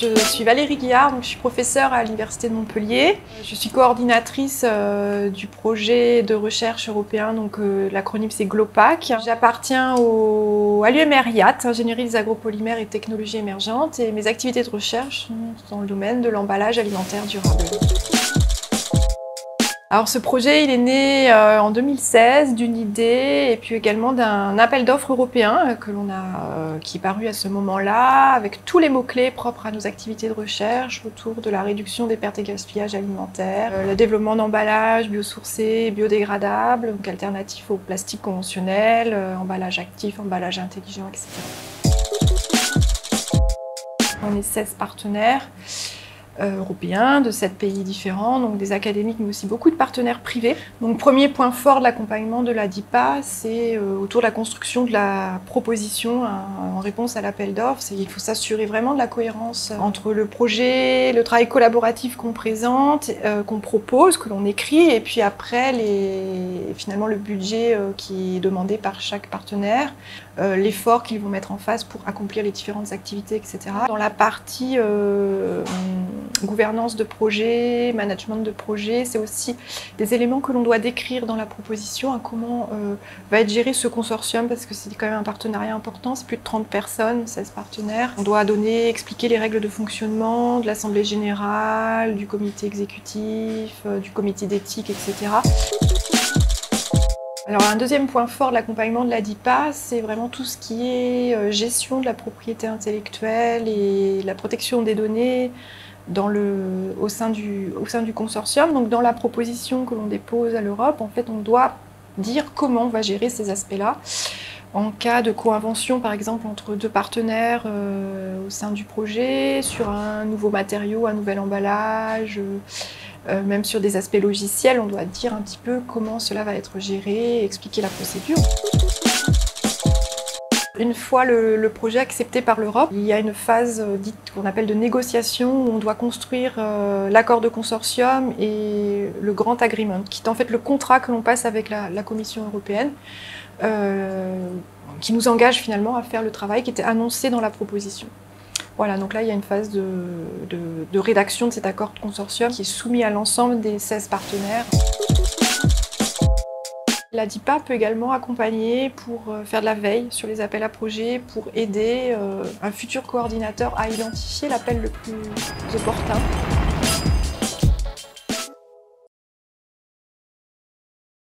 Je suis Valérie Guillard, je suis professeure à l'Université de Montpellier. Je suis coordinatrice du projet de recherche européen, l'acronyme c'est GLOPAC. J'appartiens à l'UMR IAT, Ingénierie des agropolymères et technologies émergentes, et mes activités de recherche sont dans le domaine de l'emballage alimentaire durable. Alors ce projet, il est né en 2016 d'une idée et puis également d'un appel d'offres européen qui est paru à ce moment-là avec tous les mots-clés propres à nos activités de recherche autour de la réduction des pertes et gaspillages alimentaires, le développement d'emballages biosourcés, biodégradables, donc alternatifs au plastique conventionnel, emballage actif, emballage intelligent, etc. On est 16 partenaires européens de 7 pays différents, donc des académiques mais aussi beaucoup de partenaires privés. Donc premier point fort de l'accompagnement de la DIPA, c'est autour de la construction de la proposition en réponse à l'appel d'offres. Il faut s'assurer vraiment de la cohérence entre le projet, le travail collaboratif qu'on présente, qu'on propose, que l'on écrit, et puis après finalement le budget qui est demandé par chaque partenaire, l'effort qu'ils vont mettre en face pour accomplir les différentes activités, etc. Dans la partie gouvernance de projet, management de projet, c'est aussi des éléments que l'on doit décrire dans la proposition, comment va être géré ce consortium, parce que c'est quand même un partenariat important, c'est plus de 30 personnes, 16 partenaires. On doit expliquer les règles de fonctionnement de l'Assemblée générale, du comité exécutif, du comité d'éthique, etc. Alors un deuxième point fort de l'accompagnement de la DIPA, c'est vraiment tout ce qui est gestion de la propriété intellectuelle et la protection des données au sein du consortium. Donc dans la proposition que l'on dépose à l'Europe, en fait, on doit dire comment on va gérer ces aspects-là. En cas de co-invention, par exemple, entre deux partenaires au sein du projet, sur un nouveau matériau, un nouvel emballage, même sur des aspects logiciels, on doit dire un petit peu comment cela va être géré, expliquer la procédure. Une fois le projet accepté par l'Europe, il y a une phase dite qu'on appelle de négociation où on doit construire l'accord de consortium et le Grant Agreement, qui est en fait le contrat que l'on passe avec la Commission européenne, qui nous engage finalement à faire le travail qui était annoncé dans la proposition. Voilà, donc là il y a une phase de rédaction de cet accord de consortium qui est soumis à l'ensemble des 16 partenaires. La DIPA peut également accompagner pour faire de la veille sur les appels à projets, pour aider un futur coordinateur à identifier l'appel le plus opportun.